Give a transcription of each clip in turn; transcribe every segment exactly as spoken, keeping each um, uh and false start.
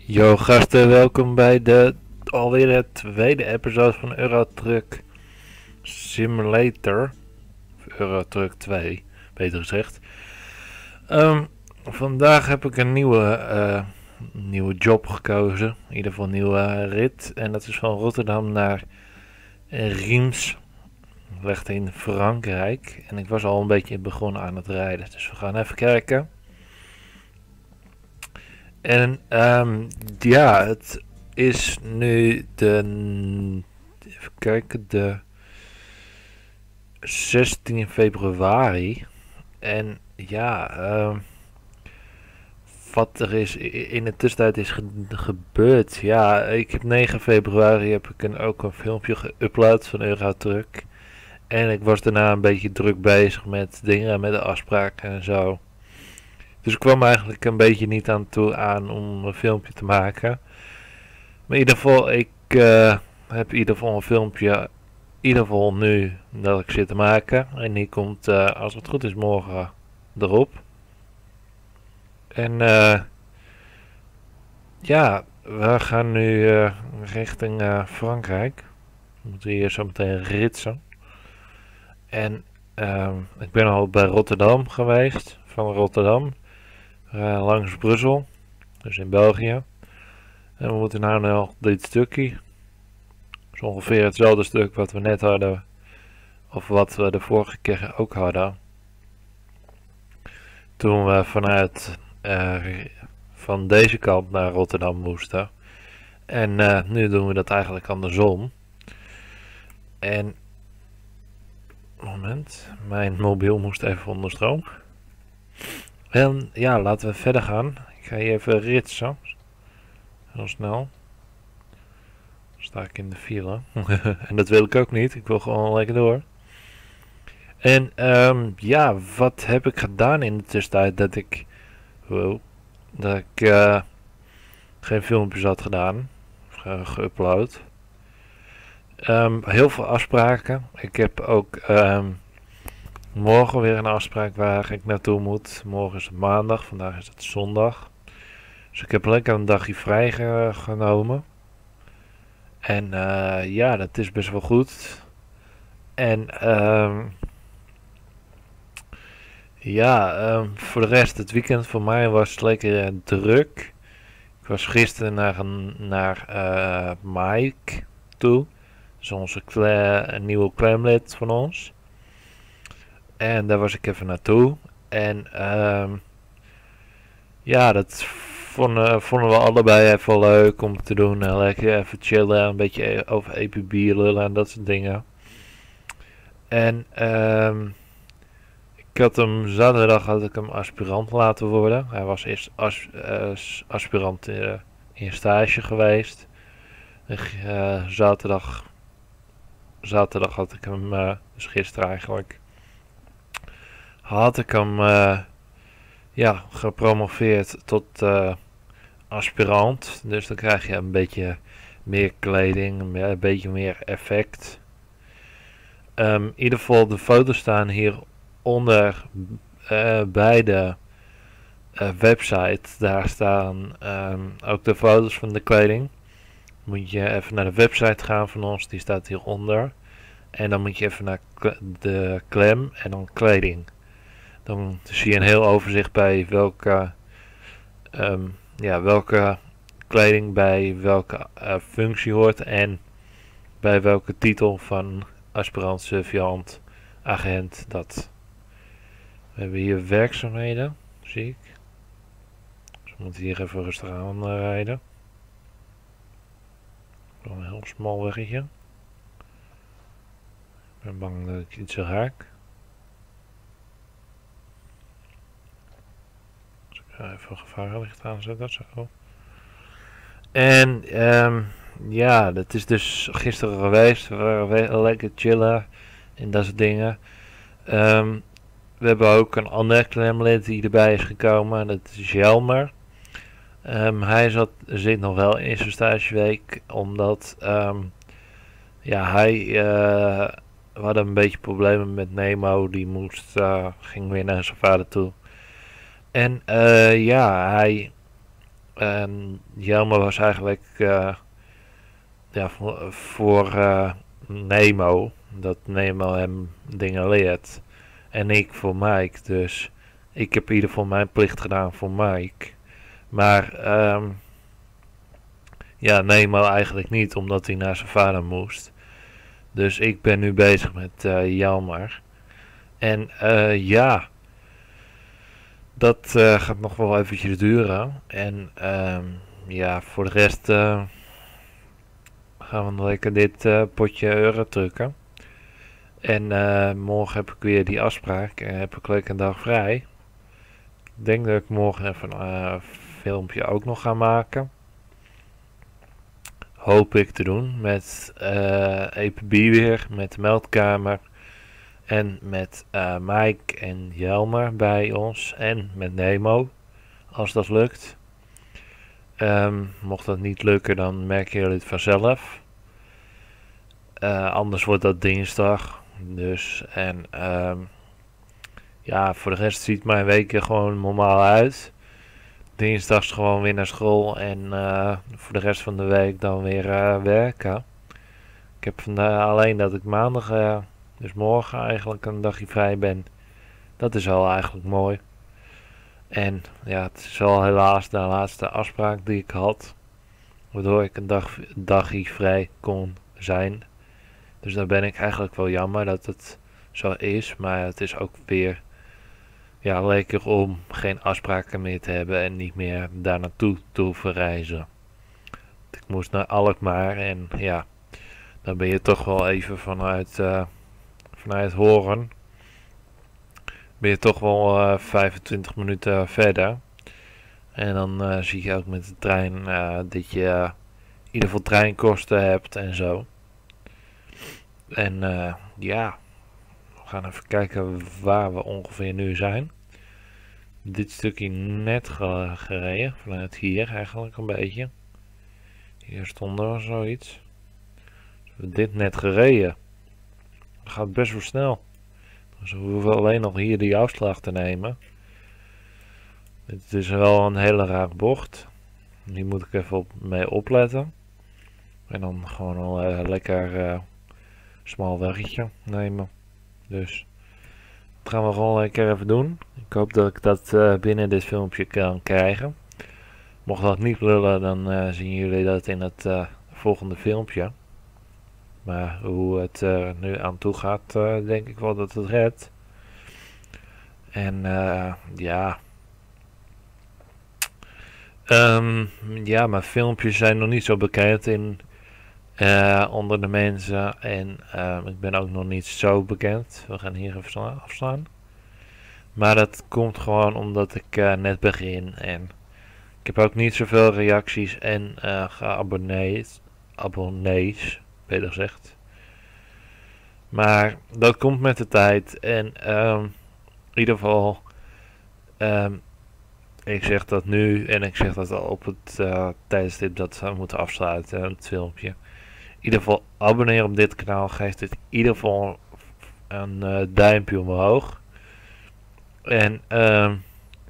Yo gasten, welkom bij de alweer de tweede episode van Eurotruck Simulator. Of Eurotruck twee, beter gezegd. Um, vandaag heb ik een nieuwe, uh, nieuwe job gekozen. In ieder geval een nieuwe rit. En dat is van Rotterdam naar Reims. Dat ligt in Frankrijk. En ik was al een beetje begonnen aan het rijden. Dus we gaan even kijken. En um, ja, het is nu de, even kijken, de zestien februari. En ja, um, wat er is in de tussentijd is ge gebeurd. Ja, ik heb negen februari heb ik een, ook een filmpje geüpload van Eurotruck. En ik was daarna een beetje druk bezig met dingen, met de afspraken en zo. Dus ik kwam eigenlijk een beetje niet aan toe aan om een filmpje te maken. Maar in ieder geval, ik uh, heb in ieder geval een filmpje, in ieder geval nu dat ik zit te maken. En die komt, uh, als het goed is, morgen erop. En uh, ja, we gaan nu uh, richting uh, Frankrijk. We moeten hier zo meteen ritsen. En uh, ik ben al bij Rotterdam geweest, van Rotterdam. Uh, langs Brussel, dus in België. En we moeten nou naar dit stukje. Dat is ongeveer hetzelfde stuk wat we net hadden, of wat we de vorige keer ook hadden. Toen we vanuit uh, van deze kant naar Rotterdam moesten. En uh, nu doen we dat eigenlijk andersom. En moment, mijn mobiel moest even onder stroom. En ja, laten we verder gaan. Ik ga hier even ritsen. Heel snel. Dan sta ik in de file. En dat wil ik ook niet. Ik wil gewoon lekker door. En um, ja, wat heb ik gedaan in de tussentijd dat ik... Wow, dat ik uh, geen filmpjes had gedaan. Of geüpload. Um, heel veel afspraken. Ik heb ook... Um, morgen weer een afspraak waar ik naartoe moet. Morgen is het maandag, vandaag is het zondag. Dus ik heb lekker een dagje vrij ge genomen. En uh, ja, dat is best wel goed. En um, ja, um, voor de rest, het weekend voor mij was lekker uh, druk. Ik was gisteren naar, een, naar uh, Mike toe. Dat is onze een nieuwe clamlid van ons. En daar was ik even naartoe. En um, ja, dat vonden, vonden we allebei even leuk om te doen. Uh, lekker even chillen, een beetje over E P B lullen en dat soort dingen. En um, ik had hem zaterdag had ik hem aspirant laten worden. Hij was eerst as, uh, aspirant uh, in stage geweest. Uh, zaterdag, zaterdag had ik hem, uh, dus gisteren eigenlijk, had ik hem uh, ja, gepromoveerd tot uh, aspirant. Dus dan krijg je een beetje meer kleding, een beetje meer effect. Um, in ieder geval, de foto's staan hieronder uh, bij de uh, website. Daar staan um, ook de foto's van de kleding. Moet je even naar de website gaan van ons, die staat hieronder. En dan moet je even naar de klem en dan kleding. Dan zie je een heel overzicht bij welke, um, ja, welke kleding bij welke uh, functie hoort en bij welke titel van aspirant, surveillant, agent, dat. We hebben hier werkzaamheden, zie ik. Dus we moeten hier even rustig aan uh, rijden. Een heel smal weggetje. Ik ben bang dat ik iets raak. Even gevaarlicht aanzetten, zo. En um, ja, dat is dus gisteren geweest. We waren lekker chillen en dat soort dingen. Um, we hebben ook een ander klemlid die erbij is gekomen. Dat is Jelmer. Um, hij zat, zit nog wel in zijn stageweek. Omdat um, ja, hij uh, we hadden een beetje problemen met Nemo. Die moest, uh, ging weer naar zijn vader toe. En uh, ja, hij En Jelmer was eigenlijk uh, ja, voor, voor uh, Nemo. Dat Nemo hem dingen leert. En ik voor Mike. Dus ik heb in ieder geval mijn plicht gedaan voor Mike. Maar um, ja, Nemo eigenlijk niet. Omdat hij naar zijn vader moest. Dus ik ben nu bezig met uh, Jelmer. En uh, ja... Dat uh, gaat nog wel eventjes duren. En um, ja, voor de rest uh, gaan we lekker dit uh, potje euro drukken. En uh, morgen heb ik weer die afspraak en heb ik lekker een dag vrij. Ik denk dat ik morgen even een uh, filmpje ook nog ga maken. Hoop ik te doen met uh, E P B weer, met de meldkamer. En met uh, Mike en Jelmer bij ons. En met Nemo. Als dat lukt. Um, mocht dat niet lukken, dan merken jullie het vanzelf. Uh, anders wordt dat dinsdag. Dus, en um, ja, voor de rest ziet mijn week er gewoon normaal uit. Dinsdags gewoon weer naar school. En uh, voor de rest van de week dan weer uh, werken. Ik heb vandaag alleen dat ik maandag... Uh, Dus morgen eigenlijk een dagje vrij ben. Dat is al eigenlijk mooi. En ja, het is al helaas de laatste afspraak die ik had. Waardoor ik een dag, dagje vrij kon zijn. Dus daar ben ik eigenlijk wel jammer dat het zo is. Maar het is ook weer ja, lekker om geen afspraken meer te hebben. En niet meer daar naartoe te hoeven reizen. Ik moest naar Alkmaar. En ja, dan ben je toch wel even vanuit... Uh, Vanuit Horen ben je toch wel uh, vijfentwintig minuten verder. En dan uh, zie je ook met de trein uh, dat je uh, in ieder geval treinkosten hebt en zo. En uh, ja, we gaan even kijken waar we ongeveer nu zijn. Dit stukje net gereden, vanuit hier eigenlijk een beetje. Hier stonden we zoiets. Dus we hebben dit net gereden. Dat gaat best wel snel. Dus we hoeven alleen nog hier die afslag te nemen. Dit is wel een hele raar bocht. Die moet ik even op, mee opletten. En dan gewoon een uh, lekker uh, smal weggetje nemen. Dus dat gaan we gewoon lekker even doen. Ik hoop dat ik dat uh, binnen dit filmpje kan krijgen. Mocht dat niet lullen, dan uh, zien jullie dat in het uh, volgende filmpje. Maar hoe het uh, nu aan toe gaat, uh, denk ik wel dat het redt. En uh, ja. Um, ja, mijn filmpjes zijn nog niet zo bekend in, uh, onder de mensen. En uh, ik ben ook nog niet zo bekend. We gaan hier even afslaan. Maar dat komt gewoon omdat ik uh, net begin. En ik heb ook niet zoveel reacties en uh, geabonneerd. Abonnees, beter gezegd. Maar dat komt met de tijd. En um, in ieder geval, um, ik zeg dat nu en ik zeg dat al op het uh, tijdstip dat we moeten afsluiten, het filmpje. In ieder geval abonneer op dit kanaal, geef dit in ieder geval een uh, duimpje omhoog. En um,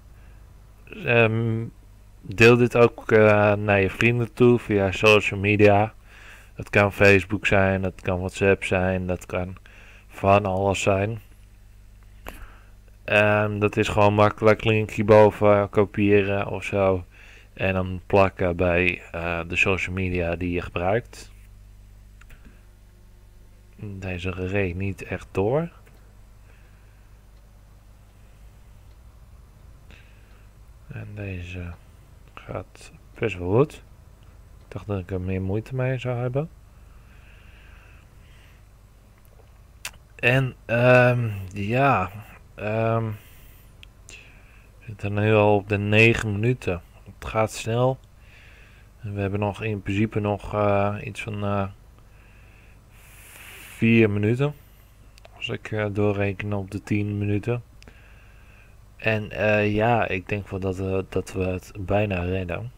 um, deel dit ook uh, naar je vrienden toe via social media. Het kan Facebook zijn, het kan WhatsApp zijn, dat kan van alles zijn. Um, dat is gewoon makkelijk, linkje boven kopiëren of zo. En dan plakken bij uh, de social media die je gebruikt. Deze reed niet echt door. En deze gaat best wel goed. Ik dacht dat ik er meer moeite mee zou hebben. En um, ja, um, we zitten nu al op de negen minuten. Het gaat snel. En we hebben nog in principe nog uh, iets van uh, vier minuten. Als ik uh, doorreken op de tien minuten. En uh, ja, ik denk wel dat we, dat we het bijna redden.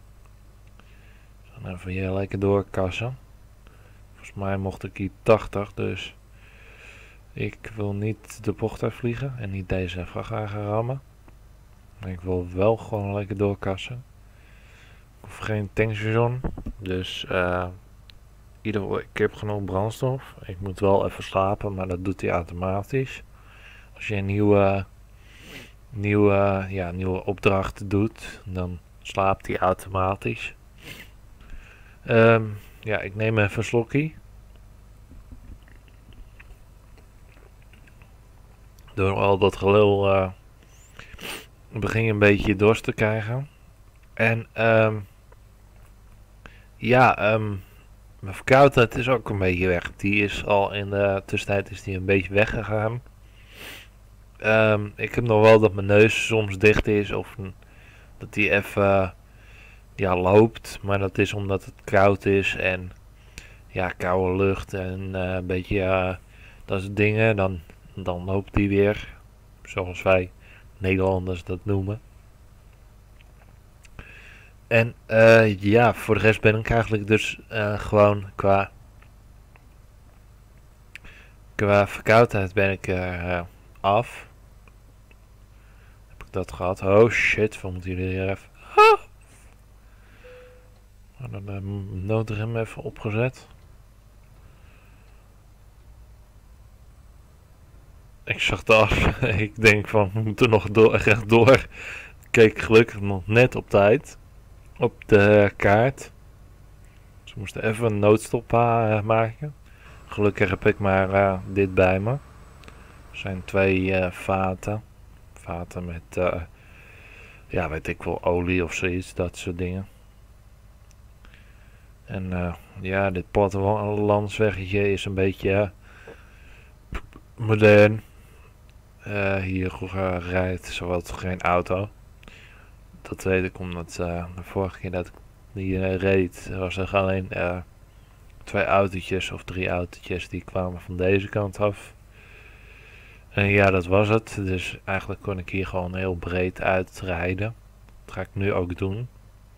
Dan even hier lekker doorkassen. Volgens mij mocht ik hier tachtig, dus ik wil niet de bocht uitvliegen en niet deze vrachtwagen rammen. Ik wil wel gewoon lekker doorkassen. hoef geen tankstation. Dus uh, in ieder geval, ik heb genoeg brandstof. Ik moet wel even slapen, maar dat doet hij automatisch. Als je een nieuwe, nieuwe, ja, nieuwe opdracht doet, dan slaapt hij automatisch. Um, ja, ik neem even een slokje. Door al dat gelul uh, begin je een beetje dorst te krijgen. En um, ja, um, mijn verkoudheid is ook een beetje weg. Die is al in de tussentijd is die een beetje weggegaan. Um, ik heb nog wel dat mijn neus soms dicht is of dat die even uh, ja, loopt. Maar dat is omdat het koud is en ja, koude lucht en uh, een beetje uh, dat soort dingen. Dan, dan loopt die weer, zoals wij Nederlanders dat noemen. En uh, ja, voor de rest ben ik eigenlijk dus uh, gewoon qua, qua verkoudheid ben ik uh, af. Heb ik dat gehad? Oh shit, wat moeten jullie hier even... Ah! Dan heb ik de noodrem even opgezet. Ik zag de af. Ik denk van, we moeten nog door, echt door. Ik keek gelukkig nog net op tijd. Op de kaart. Dus we moesten even een noodstop uh, maken. Gelukkig heb ik maar uh, dit bij me. Er zijn twee uh, vaten. Vaten met, uh, ja weet ik wel, olie of zoiets. Dat soort dingen. En uh, ja, dit plattelandsweggetje is een beetje uh, modern. Uh, hier uh, rijdt zowat geen auto. Dat weet ik omdat uh, de vorige keer dat ik die uh, reed, was er alleen uh, twee autootjes of drie autootjes die kwamen van deze kant af. En ja, dat was het. Dus eigenlijk kon ik hier gewoon heel breed uitrijden. Dat ga ik nu ook doen.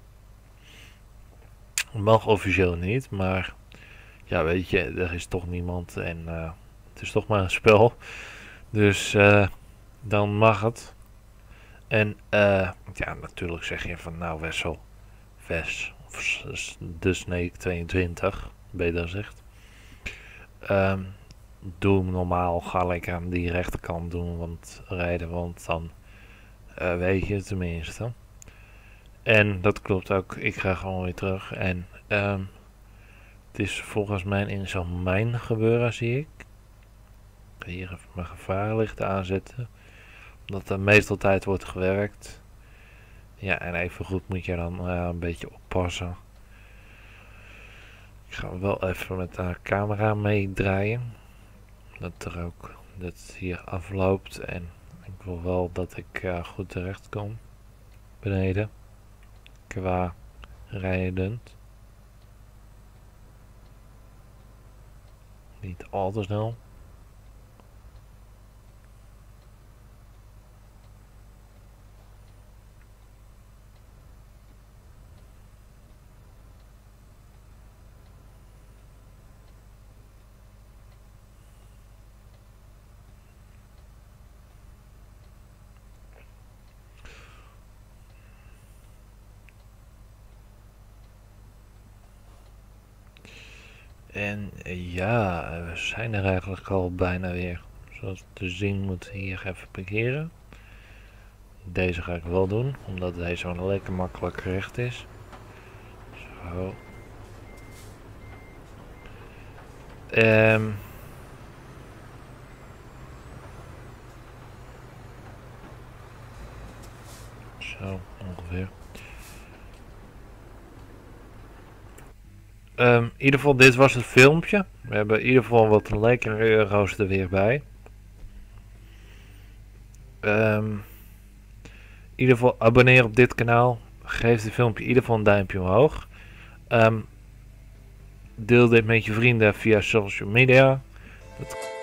Het mag officieel niet, maar ja, weet je, er is toch niemand en uh, het is toch maar een spel. Dus uh, dan mag het. En uh, ja, natuurlijk zeg je van nou Wessel, Wes, of de Snake tweeëntwintig, beter gezegd. Um, doe hem normaal, ga lekker aan die rechterkant doen, want rijden, want dan uh, weet je het tenminste. En dat klopt ook, ik ga gewoon weer terug. En um, het is volgens mij in zo'n mijn gebeuren, zie ik. Ik ga hier even mijn gevaarlichten aanzetten. Omdat er meestal tijd wordt gewerkt. Ja, en even goed moet je dan uh, een beetje oppassen. Ik ga wel even met de camera meedraaien. Dat er ook, dat het hier afloopt. En ik wil wel dat ik uh, goed terecht kom. Beneden. Qua rijdend. Niet al te snel. En ja, we zijn er eigenlijk al bijna weer. Zoals te zien moet hier even parkeren. Deze ga ik wel doen, omdat deze zo'n lekker makkelijk recht is. Zo. Um. Zo, ongeveer. Um, in ieder geval, dit was het filmpje. We hebben in ieder geval wat lekkere euro's er weer bij. Um, in ieder geval, abonneer op dit kanaal. Geef dit filmpje in ieder geval een duimpje omhoog. Um, deel dit met je vrienden via social media. Dat